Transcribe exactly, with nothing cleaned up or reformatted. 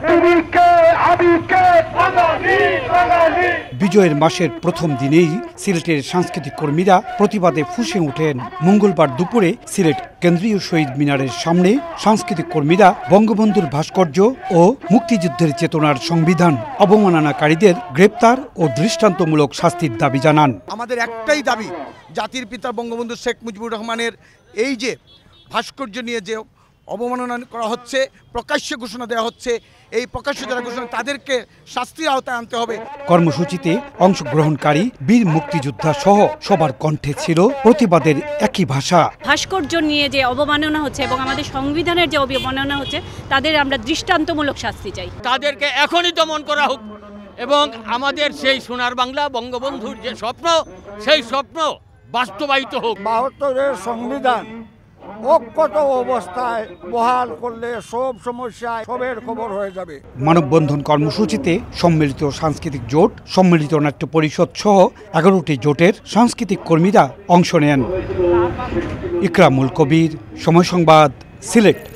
বিজয়ের মাসের প্রথম দিনেই সিলেটের সাংস্কৃতিক কর্মীরা প্রতিবাদে ফুঁসে ওঠেন। মঙ্গলবার দুপুরে সিলেট কেন্দ্রীয় শহীদ মিনারের সামনে সাংস্কৃতিক কর্মীরা বঙ্গবন্ধুর ভাস্কর্য ও মুক্তিযুদ্ধের চেতনার সংবিধান অবমাননাকারীদের গ্রেপ্তার ও দৃষ্টান্তমূলক শাস্তির দাবি জানান। আমাদের একটাই দাবি, জাতির পিতা বঙ্গবন্ধু শেখ মুজিবুর রহমানের এই যে ভাস্কর্য নিয়ে যে অবমাননা করা হচ্ছে, প্রকাশ্য ঘোষণা দেওয়া হচ্ছে, এই প্রকাশ্য যারা ঘোষণা তাদেরকে শাস্তির আওতায় আনতে হবে। কর্মসূচিতে অংশগ্রহণকারী বীর মুক্তিযোদ্ধা সহ সবার কণ্ঠে ছিল প্রতিবাদের একই ভাষা। ভাস্কর্য নিয়ে যে অবমাননা হচ্ছে এবং আমাদের সংবিধানের যে অবমাননা হচ্ছে, তাদের আমরা দৃষ্টান্তমূলক শাস্তি চাই। তাদেরকে এখনই দমন করা হোক এবং আমাদের সেই সোনার বাংলা বঙ্গবন্ধুর যে স্বপ্ন, সেই স্বপ্ন বাস্তবায়িত হোক। বাহাত্তরের সংবিধান অক্ষত অবস্থায় বহাল করলে সব সমস্যা সবের খবর হয়ে যাবে। মানববন্ধন কর্মসূচিতে সম্মিলিত সাংস্কৃতিক জোট, সম্মিলিত নাট্য পরিষদ সহ এগারোটি জোটের সাংস্কৃতিক কর্মীরা অংশ নেন। ইকরামুল কবির, সময় সংবাদ, সিলেট।